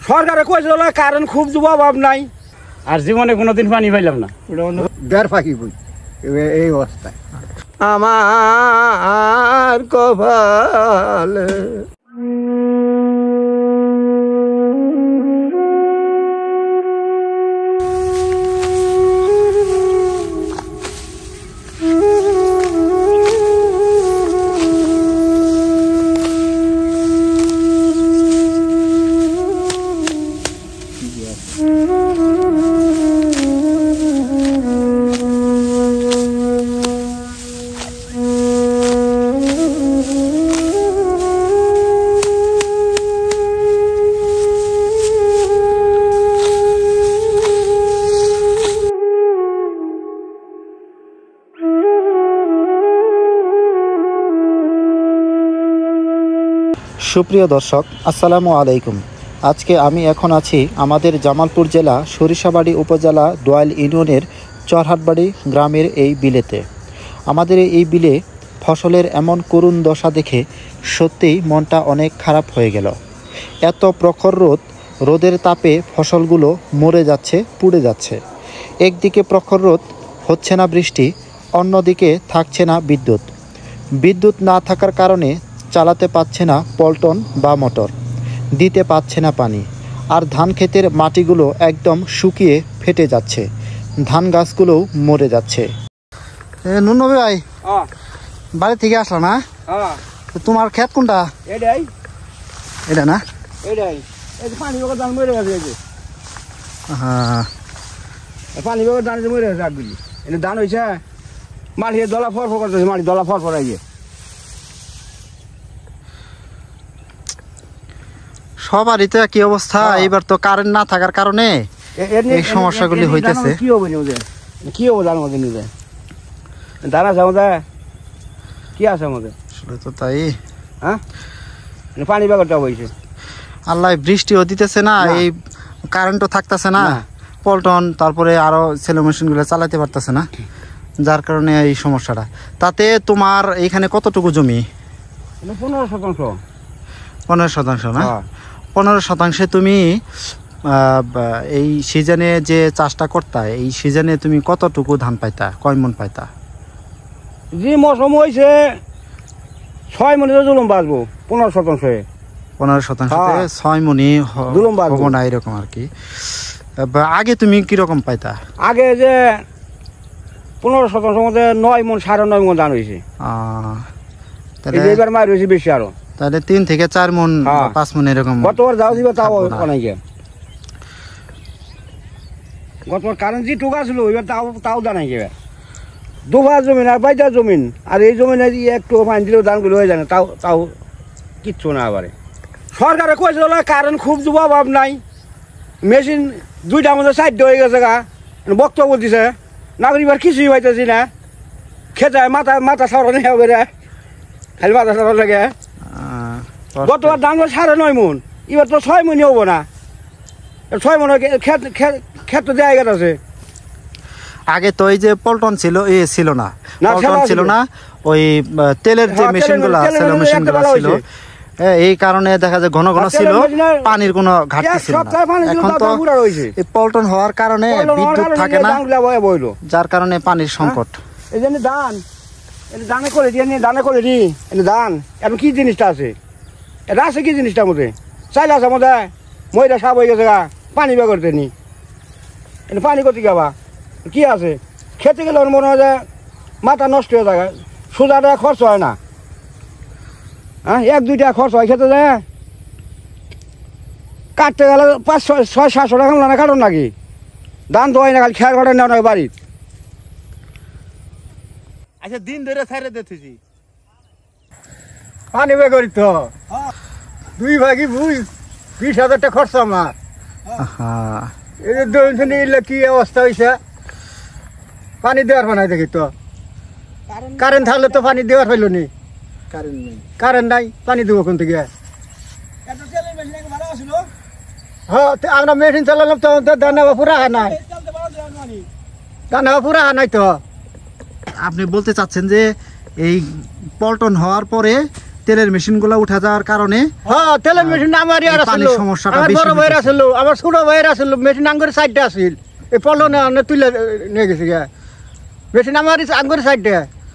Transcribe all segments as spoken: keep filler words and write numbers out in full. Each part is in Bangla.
সরকারে কইছিল কারেন্ট খুব দিব অভাব নাই, আর জীবনে কোনোদিন পানি পাইলাম না। বের ফাঁকি বই এই অবস্থায় আমার কপালে। সুপ্রিয় দর্শক, আসসালামু আলাইকুম। আজকে আমি এখন আছি আমাদের জামালপুর জেলা সরিষাবাড়ি উপজেলা দোয়াল ইউনিয়নের চরহাটবাড়ি গ্রামের এই বিলেতে। আমাদের এই বিলে ফসলের এমন করুণ দশা দেখে সত্যিই মনটা অনেক খারাপ হয়ে গেল। এত প্রখর রোদ, রোদের তাপে ফসলগুলো মরে যাচ্ছে, পুড়ে যাচ্ছে। একদিকে প্রখর রোদ, হচ্ছে না বৃষ্টি, অন্যদিকে থাকছে না বিদ্যুৎ। বিদ্যুৎ না থাকার কারণে চালাতে পারছে না পল্টন বা মোটর, দিতে পারছে না পানি। আর ধান ক্ষেতের মাটিগুলো একদম শুকিয়ে ফেটে যাচ্ছে, ধান গাছগুলোও মরে যাচ্ছে। নুনবী ভাই, বাড়ি থেকে আসলো না? তোমার ক্ষেত কোনটা? এটাই এটা না? এটাই পানি বেগর ধান মরে গেছে। হ্যাঁ, পানি বেগর ধান মরে গেছে। আগগুলি এনে ধান হয়েছে, মাটি দলা ফর ফর করতেছে, মাটি দলা ফর ফর আইয়ে। সবারই তো একই অবস্থা। এবার তো কারেন্ট না থাকার কারণে এই সমস্যাগুলি হইতেছে। কি হবে নিউজে, কি হবে ধান মধ্যে নিউজে? ধান আছে আমাদের, কি আছে আমাদের? আসলে তো তাই। হ্যাঁ, পানি ব্যাপারটা হয়েছে। আল্লাহ বৃষ্টিও দিতেছে না, এই কারেন্টও থাকতেছে না, পল্টন তারপরে আরো সেলো মেশিন গুলো চালাতে পারতেছে না, যার কারণে এই সমস্যাটা। তাতে তোমার এইখানে কতটুকু জমি? পনেরো শতাংশ। পনেরো শতাংশ না? পনেরো শতাংশে তুমি এই সিজনে যে চাষটা করতা, এই সিজনে তুমি কতটুকু ধান পাইতা, কয় মন পাইতা? যে মৌসুম হয়েছে ছয় মনে জুলুম বাঁচবো। পনেরো শতাংশ পনেরো শতাংশ ছয় মনি হবো না, এরকম আর কি। আগে তুমি কিরকম পাইতা? আগে যে পনেরো শতাংশ মধ্যে নয় মন সাড়ে নয় মন ধান হয়েছে। এবার মার হয়েছে বেশি আরো, তাহলে তিন থেকে চার মন পাঁচ মন এরকম। গতবার যাও দিবা তাও অনেকে, গতবার কারেন্ট যে টুকা ছিল এবার তাও তাও জানাই যাবে। দুবার জমিন আর বাইটার জমিন, আর এই জমিনে একটু পানি দিলেও ধানগুলো হয়ে যায় না, তাও তাও কিচ্ছু না। আবার সরকারে কইছিল কারেন্ট খুব দিব অভাব নাই, মেশিন দুইটা মধ্যে চারটে হয়ে গেছে গা, বক্তব্য দিছে। নাগরিকবার কিছুই পাইতেছি না, খেতে মাথা মাথা সরানো হবে, খালি মাথা সরানো লাগে। গতবার দাম সাড়ে নয় মন, এবার তো ছয় মনই হবো না। ছয় মন ক্ষেত তো জায়গা আছে। আগে তো এই যে পল্টন ছিল, এ ছিল না, পল্টন ছিল না, ওই তেলের যে মেশিন গুলা সেলো মেশিন গুলা ছিল, এই কারণে দেখা যায় ঘন ঘন ছিল, পানির কোনো ঘাটতি ছিল না। এখন তো এই পল্টন হওয়ার কারণে বিদ্যুৎ থাকে না, যার কারণে পানির সংকট। এই জন্য ধান দানে করে দিয়ে দানে করে দি ধান এখন কি জিনিসটা আছে? এটা আছে কি জিনিসটার মধ্যে? চাইলে আছে মধ্যে ময়দা সাপ হয়ে গেছে গা, পানি বের করতে নি, পানি করতে গাবা কি আছে? খেতে গেলে মনে হয় যে মাথা নষ্ট হয়ে যায়, সোজাটা খরচ হয় না। হ্যাঁ, এক দুইটা খরচ হয় খেতে যায়, কাটতে গেলে পাঁচ ছয় ছয় সাতশো টাকা না কাটুন নাকি? ধান তো হয় না, খালি খেয়ার ঘটে নেওয়া নয় বাড়ির। আচ্ছা, দিন ধরে ছাইরে দেখতেছি পানি বের করি তো দুই ভাগি বুঝ বিশ হাজার টাকা খরচ আমার। এই যে দৈন কি অবস্থা হয়েছে, পানি দেওয়ার বানাই দেখি তো। কারেন্ট থাকলে তো পানি দেওয়ার হইল নি, কারেন্ট নাই, পানি দেবো কোন থেকে? হ্যাঁ, আমরা মেশিন চালালাম তো, ধান পুরা হা নাই, ধান পুরা হা নাই তো। আপনি বলতে চাচ্ছেন যে এই পল্টন হওয়ার পরে তেলের মেশিনগুলো উঠে যাওয়ার কারণে হ্যাঁ তেলের মেশিন আমারই আর এই পানির আছিল সমস্যাটা আমার বেশি বড় ভাইয়ের হইতেছে। আছিল আমার ছোট ভাইয়ের আছিল মেশিন আঙ্গুর সাইডে আছিল এই পল্লনে অন্য তুলে নিয়ে গেছে গা মেশিন আমারই আঙ্গুর সাইডে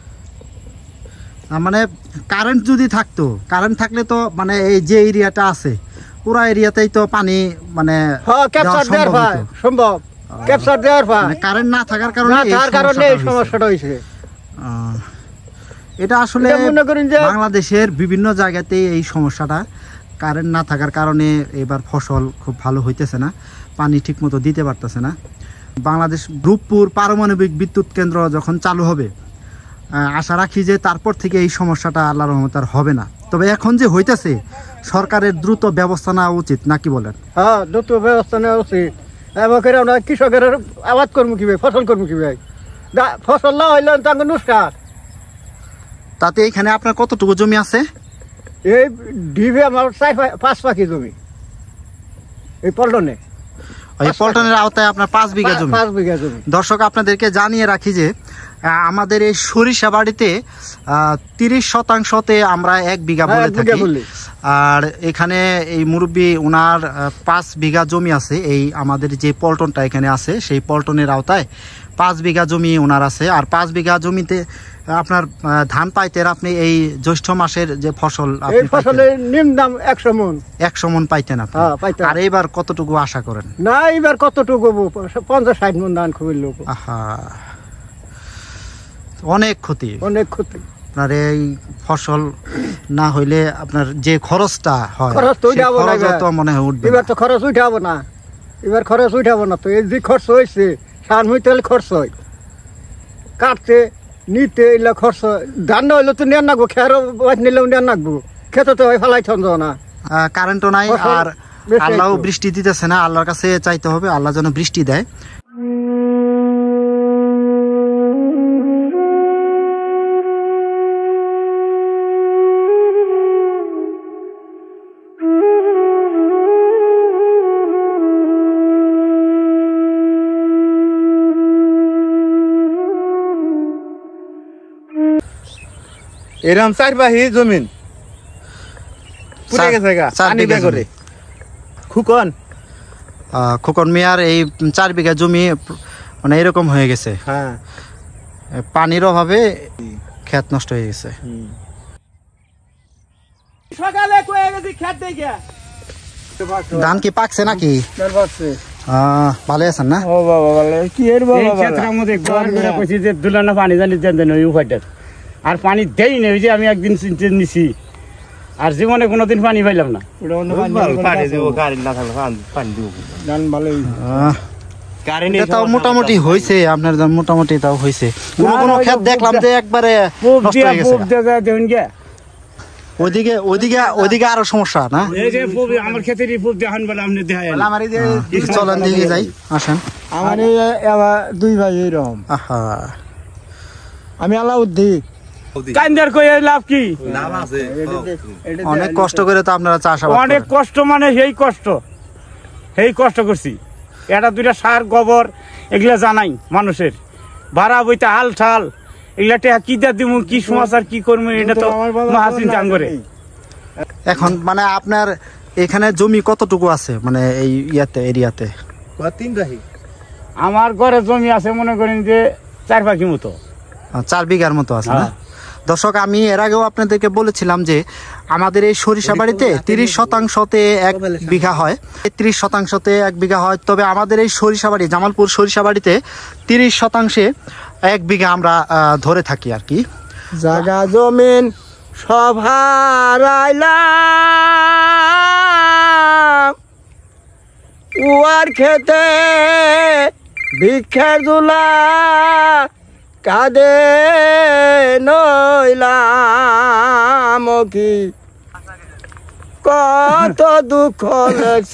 আহ, মানে কারেন্ট যদি থাকতো কারেন্ট থাকলে তো মানে এই যে এরিয়াটা আছে পুরো এরিয়াতেই তো পানি মানে হ্যাঁ ক্যাপচার দেওয়া দেওয়ার সম্ভব ভাই হতো। সম্ভব ক্যাপচার দেওয়ার ভাই মানে কারেন্ট না থাকার কারণে না এই তার কারণে এই সমস্যাটা সমস্যাটা হয়েছে হয়েছে। আহ, এটা আসলে এটা মনে করেন যে বাংলাদেশের বিভিন্ন জায়গাতেই এই সমস্যাটা কারেন্ট না থাকার কারণে এবার ফসল খুব ভালো হইতেছে না পানি ঠিকমতো দিতে পারতেছে না বাংলাদেশ রূপপুর পারমাণবিক বিদ্যুৎ কেন্দ্র যখন চালু হবে আহ, আশা রাখি যে তারপর থেকে এই সমস্যাটা আল্লাহর রহমতে আর হবে না তবে এখন যে হইতেছে সরকারের দ্রুত ব্যবস্থা নেওয়া উচিত নাকি বলেন হ্যাঁ দ্রুত ব্যবস্থা নেওয়া উচিত এবার করে আমরা কৃষকের আবাদ করবো কি ভাই ফসল করবো কি ভাই দা- ফসল না হইলে তো আঙ্গুর নুসকার তাতে এইখানে আপনার কতটুকু জমি আছে এই ডিবে আমার চার পা- পাঁচ পাখি জমি এই পল্টনে এই পল্টনের আওতায় আপনার পাঁচ বিঘা জমি পাঁচ বিঘা জমি দর্শক আপনাদেরকে জানিয়ে রাখি যে আহ, আমাদের এই সরিষা বাড়িতে তিরিশ শতাংশতে আমরা এক বিঘা হ্যাঁ, বলে এক বিঘা থাকি বলি। আর এখানে এই মুরব্বী ওনার আহ, পাঁচ বিঘা জমি আছে এই আমাদের যে পল্টনটা এখানে আছে সেই পল্টনের আওতায় পাঁচ বিঘা জমি ওনার আছে আর পাঁচ বিঘা জমিতে আপনার আহ, ধান পাইতেন আপনি এই জ্যৈষ্ঠ মাসের যে ফসল এই আপনি পাইতেন, ফসলের নিম দাম একশো মন একশো মন পাইতেন আপনি হ্যাঁ, পাইতাম। আর এইবার কতটুকু আশা করেন না এবার কতটুকু পঞ্চাশ ষাট মন ধান খুবই লোক আহা অনেক ক্ষতি অনেক ক্ষতি আপনার এই ফসল না হইলে আপনার যে খরচটা হয় খরচ তো সেই উঠাবো না খরচও এবার। তো মনে হয় উঠবে এবার না। তো খরচ উঠাবো না এবার খরচ উঠাবো না তো এই যে খরচ হয়েছে সার হইতে হলে খরচ হয় কাটতে নিতে এগুলো খরচ হয়। ধান না হইলে তো নেন নাকবো খেয়ার নিলেও নেন নাকবো খেতে তো হয় ফেলাই ছন্দ না আহ, কারেন্টও নাই ফসল আর বেশি আল্লাহ হইতো। বৃষ্টি দিতেছে না আল্লাহর কাছে চাইতে হবে আল্লাহ যেন বৃষ্টি দেয় এরকম চার পাহি জমিন পুড়ে চার- গেছে গা চার পানি বিঘা বের করে খুকন আহ, খোকন মিয়ার এই চার বিঘা জমি মানে এরকম হয়ে গেছে হ্যাঁ পানির অভাবে ক্ষেত নষ্ট হয়ে গেছে সকালে কয়ে গেছি খেত দেখে ধান কি পাকছে নাকি আহ, ভালো আছেন না ও বাবা বলে কি এর এই ক্ষেত্রের মধ্যে গড় করে কইছি যে দুলানা পানি জানি দেন দেন ওই উপায়টা আর পানি দেই না ওই যে আমি একদিন চিনতে নিছি আর জীবনে কোনোদিন পানি পাইলাম না পানি দিব কারেন্ট না থাকলে পানি- পানি দিব ধান ভালোই আহ, কারেন্ট এটা তাও মোটামুটি হয়েছে আপনার ধান মোটামুটি তাও হয়েছে কোনো না, কোনো ওই যে ক্ষেত দেখলাম যে একবারে পুব নষ্ট দিয়া হয়ে গেছে পুব দিয়া যায় দেখুন গে ওইদিকে ওইদিকে ওইদিকে আরো সমস্যা না এই যে পুব আমার ক্ষেতেরই পুব দেখান বলে আপনি দেখায় না। আমার এই যে চলেন দিকে যাই আসেন আমার এই আবার দুই ভাই এইরকম আহা আমি আলাউদ্দিন কান্দার কই এই লাভ কি নাম আছে অনেক কষ্ট করে তো আপনারা চাষাবাদ অনেক করেন কষ্ট মানে সেই কষ্ট সেই কষ্ট করছি এটা দুইটা সার গোবর এগুলা জানাই মানুষের ভাড়া বইতে হাল ঠাল এগুলা টেহা কি দিয়া দিব কি সমাচার কি করবো এটা তো মহাচিন্তা করে এখন মানে আপনার এখানে জমি কতটুকু আছে মানে এই ইয়াতে এরিয়াতে তিন রাহি আমার ঘরে জমি আছে মনে করেন যে চার পাখি মতো আহ, চার বিঘার মতো আছে না হ্যাঁ। দর্শক আমি এর আগেও আপনাদেরকে বলেছিলাম যে আমাদের এই সরিষা বাড়িতে তিরিশ শতাংশতে এক বিঘা হয় ত্রিশ শতাংশতে এক বিঘা হয় তবে আমাদের এই সরিষা বাড়ি জামালপুর সরিষা বাড়িতে তিরিশ শতাংশে এক বিঘা আমরা আহ, ধরে থাকি আর কি জাগা জমিন সব হারাইলাম উয়ার খেতে ভিক্ষা দুলা কাঁদে নইলাম কি কত দুঃখ লেছ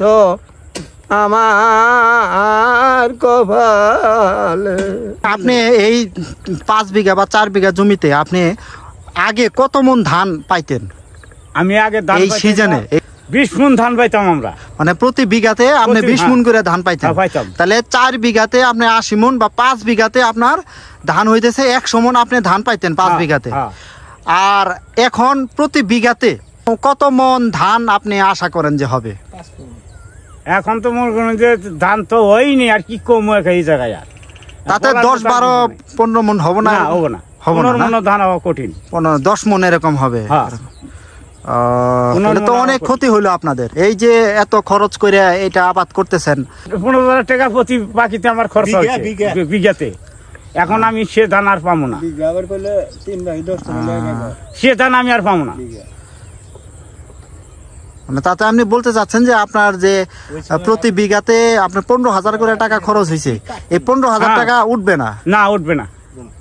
আমার কপালে আপনি এই পাঁচ বিঘা বা চার বিঘা জমিতে আপনি আগে কত মন ধান পাইতেন আমি আগে ধান এই পাইতাম সিজনে বিশ মন ধান পাইতাম আমরা মানে প্রতি বিঘাতে আপনি প্রতি- বিশ মন করে ধান পাইতেন হ্যাঁ, পাইতাম। তাহলে চার বিঘাতে আপনি আশি মন বা পাঁচ বিঘাতে আপনার ধান হইতেছে একশো মন আপনি ধান পাইতেন পাঁচ হ্যাঁ, বিঘাতে হ্যাঁ। আর এখন প্রতি বিঘাতে কত মন ধান আপনি আশা করেন যে হবে? এখন তো মনে করেন যে ধান তো হয়নি, আর কি কম এই জায়গায় আর তাতে দশ বারো পনেরো মন হবে না? হবে না, হবে না, মন ধান হওয়া কঠিন। পনেরো দশ মন এরকম হবে। হ্যাঁ। তাহলে তো অনেক ক্ষতি হইলো আপনাদের। এই যে এত খরচ করে এটা আবাদ করতেছেন, পনেরো হাজার টাকা প্রতি বাকিতে আমার খরচ হচ্ছে বিঘাতে। এখন আমি সে ধান আর পাবো না, সে ধান আমি আর পাবো না। মানে তাতে আপনি বলতে চাচ্ছেন যে আপনার যে প্রতি বিঘাতে আপনার পনেরো হাজার করে টাকা খরচ হয়েছে, এই পনেরো হাজার টাকা উঠবে না? না, উঠবে না।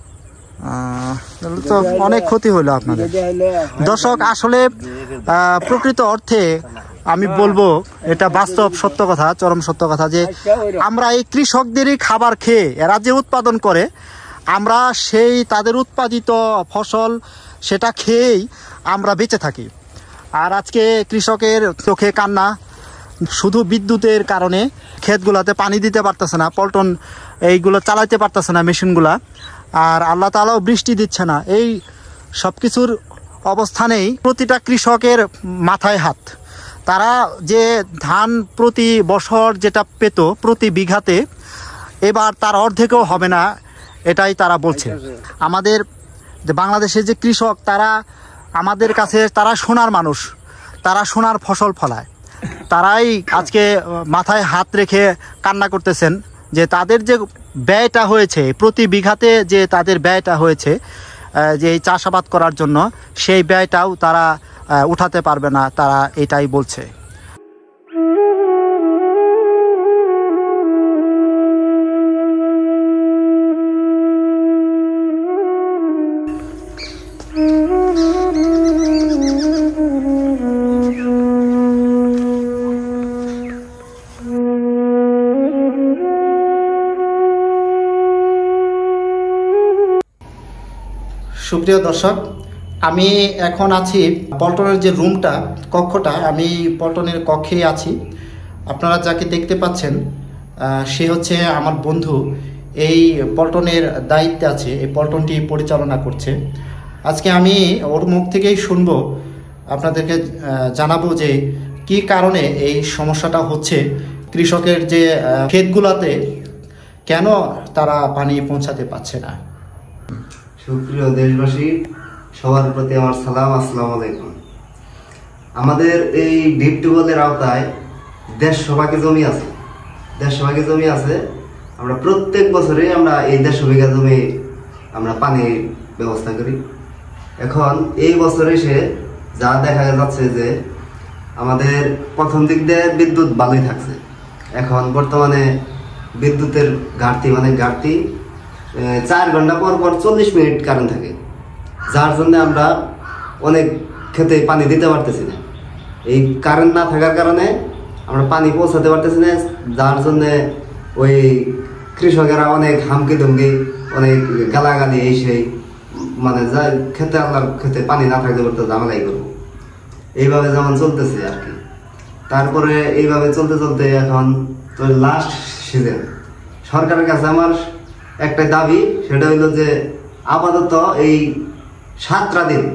তো অনেক ক্ষতি হইলো আপনাদের। দর্শক, আসলে প্রকৃত অর্থে আমি বলবো এটা বাস্তব সত্য কথা, চরম সত্য কথা, যে আমরা এই কৃষকদেরই খাবার খেয়ে এরা যে উৎপাদন করে, আমরা সেই তাদের উৎপাদিত ফসল সেটা খেয়েই আমরা বেঁচে থাকি। আর আজকে কৃষকের চোখে কান্না, শুধু বিদ্যুতের কারণে ক্ষেতগুলোতে পানি দিতে পারতেছে না, পল্টন এইগুলো চালাইতে পারতেছে না মেশিনগুলা, আর আল্লাহ তাআলাও বৃষ্টি দিচ্ছে না। এই সব কিছুর অবস্থানেই প্রতিটা কৃষকের মাথায় হাত। তারা যে ধান প্রতি বছর যেটা পেত প্রতি বিঘাতে, এবার তার অর্ধেকও হবে না, এটাই তারা বলছে। আমাদের যে বাংলাদেশের যে কৃষক, তারা আমাদের কাছে তারা সোনার মানুষ, তারা সোনার ফসল ফলায়। তারাই আজকে মাথায় হাত রেখে কান্না করতেছেন যে তাদের যে ব্যয়টা হয়েছে প্রতি বিঘাতে, যে তাদের ব্যয়টা হয়েছে যে এই চাষাবাদ করার জন্য, সেই ব্যয়টাও তারা উঠাতে পারবে না, তারা এটাই বলছে। সুপ্রিয় দর্শক, আমি এখন আছি পল্টনের যে রুমটা, কক্ষটা, আমি পল্টনের কক্ষে আছি। আপনারা যাকে দেখতে পাচ্ছেন সে হচ্ছে আমার বন্ধু, এই পল্টনের দায়িত্বে আছে, এই পল্টনটি পরিচালনা করছে। আজকে আমি ওর মুখ থেকেই শুনবো, আপনাদেরকে জানাবো যে কি কারণে এই সমস্যাটা হচ্ছে, কৃষকের যে ক্ষেতগুলোতে কেন তারা পানি পৌঁছাতে পারছে না। সুপ্রিয় দেশবাসী, সবার প্রতি আমার সালাম, আসসালামু আলাইকুম। আমাদের এই ডিপ টিউবওয়েলের আওতায় দেড়শো ভাগে জমি আছে, দেড়শো ভাগে জমি আছে। আমরা প্রত্যেক বছরে আমরা এই দেড়শো বিঘা জমি আমরা পানির ব্যবস্থা করি। এখন এই বছরে এসে যা দেখা যাচ্ছে যে আমাদের প্রথম দিক দিয়ে বিদ্যুৎ ভালোই থাকছে, এখন বর্তমানে বিদ্যুতের ঘাটতি, মানে ঘাটতি চার ঘন্টা পর পর চল্লিশ মিনিট কারেন্ট থাকে, যার জন্য আমরা অনেক খেতে পানি দিতে পারতেছি না। এই কারেন্ট না থাকার কারণে আমরা পানি পৌঁছাতে পারতেছি না, যার জন্যে ওই কৃষকেরা অনেক হামকি দুমকি, অনেক গালাগালি, এই সেই, মানে যা খেতে আল্লাহর খেতে পানি না থাকতে পারতো ঝামেলাই করবো, এইভাবে যেমন চলতেছে আর কি। তারপরে এইভাবে চলতে চলতে এখন তো লাস্ট সিজন, সরকারের কাছে আমার একটা দাবি, সেটা হইল যে আপাতত এই সাতটা দিন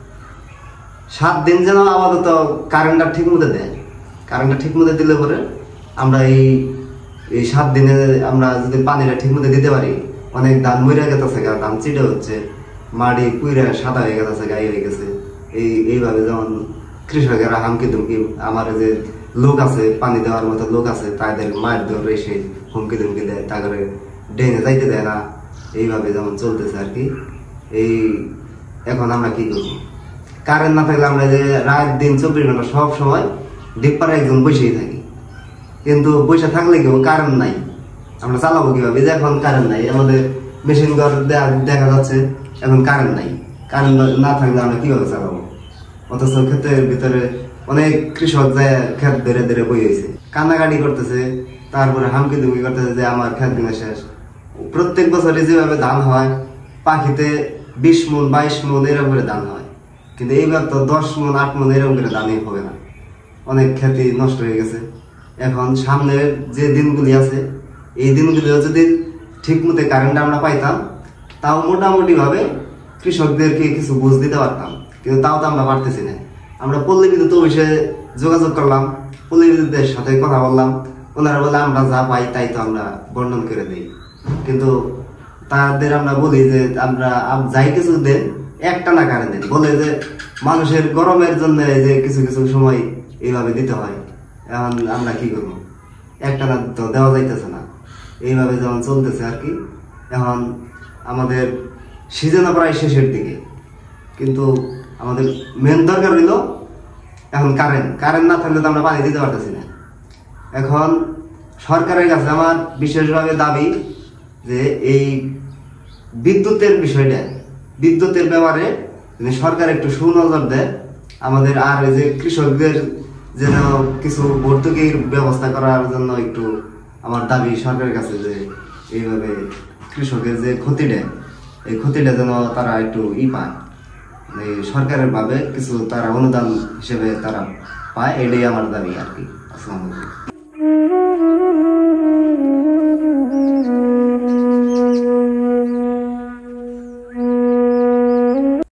সাত দিন যেন আপাতত কারেন্টটা ঠিক মতো দেয়। কারেন্টটা ঠিক মতো দিলে পরে আমরা এই এই সাত দিনে আমরা যদি পানিটা ঠিক মতো দিতে পারি, অনেক ধান মরে গেছে, ধান চিটে হচ্ছে, মাটি পুইরা সাদা হয়ে গেছে, গায়ে হয়ে গেছে। এই এইভাবে যেমন কৃষকেরা হামকি ধুমকি, আমার যে লোক আছে পানি দেওয়ার মতো লোক আছে, তাদের মায়ের ধরে এসে হুমকি ধুমকি দেয়, তারপরে ডেঙে যাইতে দেয় না, এইভাবে যেমন চলতেছে আর কি। এই এখন আমরা কি করব? কারেন্ট না থাকলে আমরা যে রাত দিন চব্বিশ ঘন্টা সব সময় ডিপ্পারে একজন বসেই থাকি, কিন্তু বসে থাকলে কেউ কারেন্ট নাই, আমরা চালাবো কিভাবে? যে এখন কারেন্ট নাই, আমাদের মেশিন ঘর দেখা যাচ্ছে এখন কারেন্ট নাই, কারেন্ট না থাকলে আমরা কিভাবে চালাবো? অথচ ক্ষেতের ভিতরে অনেক কৃষক যায় ক্ষেত ধরে ধরে বই হয়েছে, কান্নাকাটি করতেছে, তারপরে হামকি দুমকি করতেছে যে আমার ক্ষেত কিনা শেষ। প্রত্যেক বছরে যেভাবে ধান হয়, পাখিতে বিশ মন বাইশ মন এরকম করে ধান হয়, কিন্তু এইবার তো দশ মন আট মন এরকম করে ধানই হবে না, অনেক ক্ষেতি নষ্ট হয়ে গেছে। এখন সামনের যে দিনগুলি আছে, এই দিনগুলিও যদি ঠিক মতো কারেন্ট আমরা পাইতাম, তাও মোটামুটি ভাবে কৃষকদেরকে কিছু বুঝ দিতে পারতাম, কিন্তু তাও তো আমরা পারতেছি না। আমরা পল্লী বিদ্যুৎ অফিসে যোগাযোগ করলাম, পল্লী বিদ্যুতের সাথে কথা বললাম, ওনারা বলে আমরা যা পাই তাই তো আমরা বর্ণন করে দিই, কিন্তু তাদের আমরা বলি যে আমরা যাই কিছু দেন একটা না কারে দেন, বলে যে মানুষের গরমের জন্য যে কিছু কিছু সময় এইভাবে দিতে হয়। এখন আমরা কি করবো, একটা না তো দেওয়া যাইতেছে না, এইভাবে যেমন চলতেছে আর কি। এখন আমাদের সিজনও প্রায় শেষের দিকে, কিন্তু আমাদের মেন দরকার হইল এখন কারেন্ট। কারেন্ট না থাকলে তো আমরা পানি দিতে পারতেছি না। এখন সরকারের কাছে আমার বিশেষভাবে দাবি যে এই বিদ্যুতের বিষয়টা, বিদ্যুতের ব্যাপারে সরকার একটু সুনজর দেয় আমাদের, আর এই যে কৃষকদের যেন কিছু ভর্তুকির ব্যবস্থা করার জন্য একটু আমার দাবি সরকারের কাছে, যে এইভাবে কৃষকের যে ক্ষতিটা, এই ক্ষতিটা যেন তারা একটু ই পায়, এই সরকারের ভাবে কিছু তারা অনুদান হিসেবে তারা পায়, এটাই আমার দাবি আর কি। আসসালামু আলাইকুম।